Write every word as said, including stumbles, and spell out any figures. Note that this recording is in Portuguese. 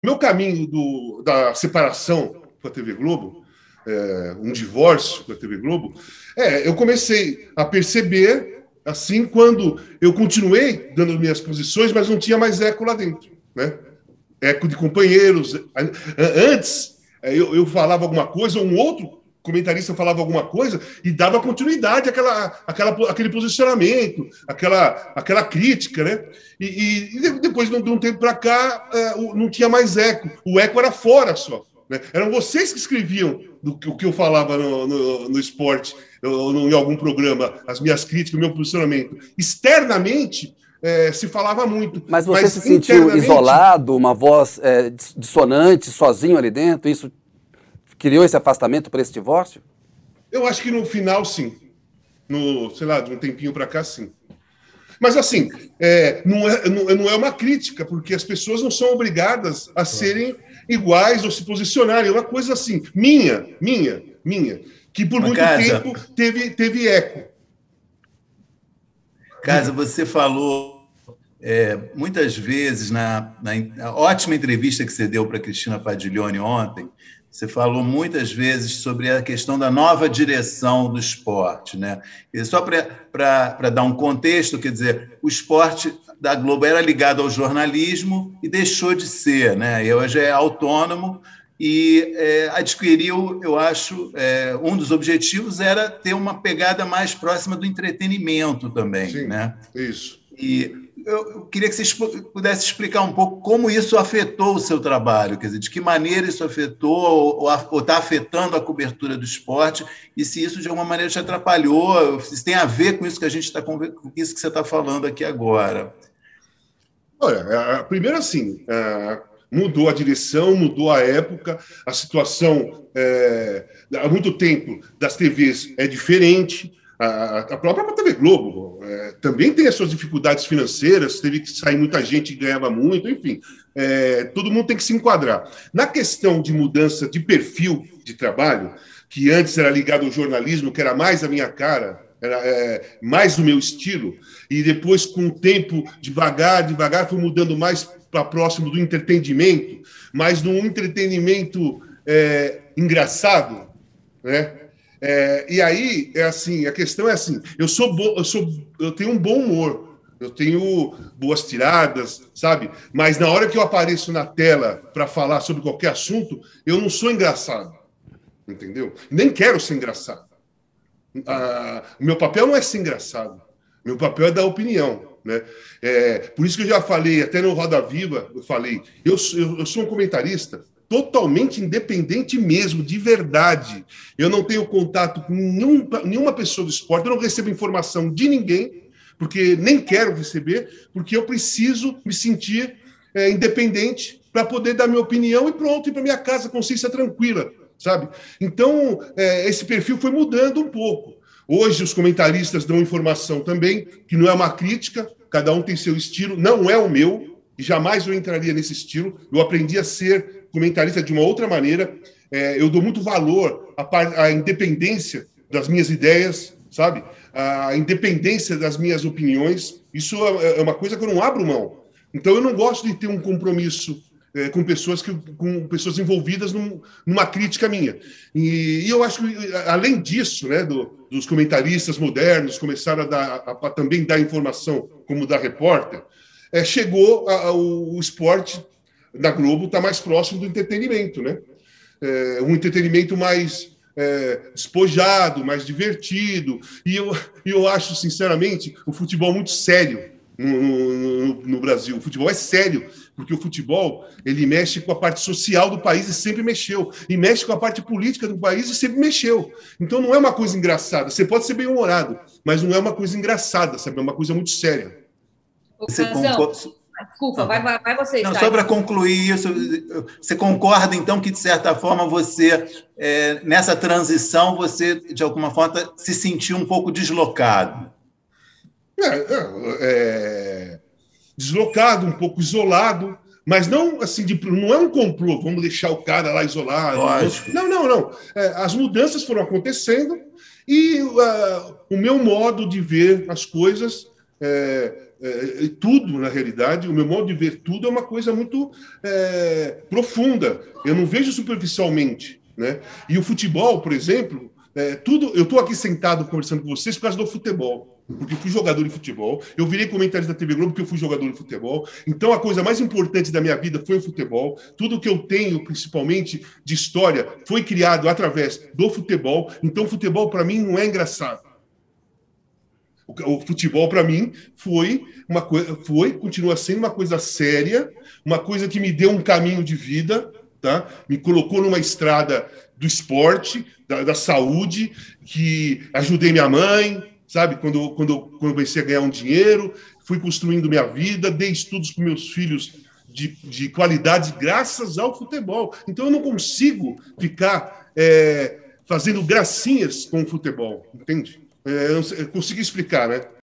meu caminho do, da separação com a T V Globo, é, um divórcio com a T V Globo, é, eu comecei a perceber, assim, quando eu continuei dando minhas posições, mas não tinha mais eco lá dentro, né? Eco de companheiros. Antes, eu, eu falava alguma coisa, um outro comentarista falava alguma coisa e dava continuidade àquela, àquela, àquele posicionamento, àquela, àquela crítica, né? E, e depois, de um tempo para cá, não tinha mais eco. O eco era fora só, né? Eram vocês que escreviam do que, o que eu falava no, no, no esporte, ou em algum programa, as minhas críticas, o meu posicionamento. Externamente, é, se falava muito. Mas você mas, se sentiu internamente... isolado, uma voz é, dissonante, sozinho ali dentro? Isso criou esse afastamento para esse divórcio? Eu acho que no final, sim. No, sei lá, de um tempinho para cá, sim. Mas, assim, é, não, é, não é uma crítica, porque as pessoas não são obrigadas a serem iguais ou se posicionarem. É uma coisa assim, minha, minha, minha, que por muito Casa, tempo teve, teve eco. Casa, você falou é, muitas vezes, na, na ótima entrevista que você deu para a Cristina Padiglione ontem, você falou muitas vezes sobre a questão da nova direção do esporte, né? E só para dar um contexto, quer dizer, o esporte da Globo era ligado ao jornalismo e deixou de ser, né? E hoje é autônomo e é, adquiriu, eu acho, é, um dos objetivos era ter uma pegada mais próxima do entretenimento também. Sim, né? Isso. E eu queria que você pudesse explicar um pouco como isso afetou o seu trabalho, quer dizer, de que maneira isso afetou ou está afetando a cobertura do esporte e se isso de alguma maneira te atrapalhou, se tem a ver com isso que a gente está com isso que você está falando aqui agora. Olha, primeiro assim, mudou a direção, mudou a época, a situação é, há muito tempo das T Vs é diferente. A própria T V Globo é, também tem as suas dificuldades financeiras, teve que sair muita gente que ganhava muito, enfim, é, todo mundo tem que se enquadrar. Na questão de mudança de perfil de trabalho, que antes era ligado ao jornalismo, que era mais a minha cara, era é, mais o meu estilo, e depois, com o tempo, devagar, devagar, foi mudando mais para próximo do entretenimento, mas num entretenimento é, engraçado, né? É, e aí, é assim, a questão é assim, eu sou bo, eu sou eu tenho um bom humor, eu tenho boas tiradas, sabe? Mas na hora que eu apareço na tela para falar sobre qualquer assunto, eu não sou engraçado, entendeu? Nem quero ser engraçado. Ah, meu papel não é ser engraçado, meu papel é dar opinião, né? É, por isso que eu já falei, até no Roda Viva, eu falei, eu, eu, eu sou um comentarista totalmente independente mesmo, de verdade. Eu não tenho contato com nenhum, nenhuma pessoa do esporte, eu não recebo informação de ninguém, porque nem quero receber, porque eu preciso me sentir é, independente para poder dar minha opinião e pronto, ir para minha casa, consciência tranquila, sabe? Então, é, esse perfil foi mudando um pouco. Hoje, os comentaristas dão informação também, que não é uma crítica, cada um tem seu estilo, não é o meu, e jamais eu entraria nesse estilo. Eu aprendi a ser comentarista de uma outra maneira. É, eu dou muito valor à, à independência das minhas ideias, sabe? A independência das minhas opiniões. Isso é, é uma coisa que eu não abro mão. Então, eu não gosto de ter um compromisso é, com pessoas que, com pessoas envolvidas num, numa crítica minha. E, e eu acho que, além disso, né, do, dos comentaristas modernos começaram a, dar, a, a também dar informação como da repórter, é, chegou a, a, o esporte da Globo está mais próximo do entretenimento, né? É, um entretenimento mais é, despojado, mais divertido. E eu, eu acho, sinceramente, o futebol muito sério no, no, no Brasil. O futebol é sério, porque o futebol ele mexe com a parte social do país e sempre mexeu. E mexe com a parte política do país e sempre mexeu. Então não é uma coisa engraçada. Você pode ser bem-humorado, mas não é uma coisa engraçada, sabe? É uma coisa muito séria. Você concorda? Desculpa, vai, vai, vai você. Não, só para concluir isso, você concorda, então, que, de certa forma, você, é, nessa transição, você, de alguma forma, se sentiu um pouco deslocado? É, é, é, deslocado, um pouco isolado, mas não assim, de, não é um complô, vamos deixar o cara lá isolado. Lógico. Não, não, não. É, as mudanças foram acontecendo e uh, o meu modo de ver as coisas... É, é, tudo, na realidade, o meu modo de ver tudo é uma coisa muito é, profunda. Eu não vejo superficialmente, né? E o futebol, por exemplo, é, tudo. Eu estou aqui sentado conversando com vocês por causa do futebol. Porque eu fui jogador de futebol, eu virei comentarista da T V Globo porque eu fui jogador de futebol. Então, a coisa mais importante da minha vida foi o futebol. Tudo que eu tenho, principalmente de história, foi criado através do futebol. Então, o futebol, para mim, não é engraçado. O, o futebol, para mim, foi uma coisa, foi, continua sendo uma coisa séria, uma coisa que me deu um caminho de vida, tá? Me colocou numa estrada do esporte, da, da saúde, que ajudei minha mãe, sabe? Quando, quando, quando eu comecei a ganhar um dinheiro, fui construindo minha vida, dei estudos para meus filhos de, de qualidade graças ao futebol. Então, eu não consigo ficar é, fazendo gracinhas com o futebol, entende? É, eu, eu consegui explicar, né?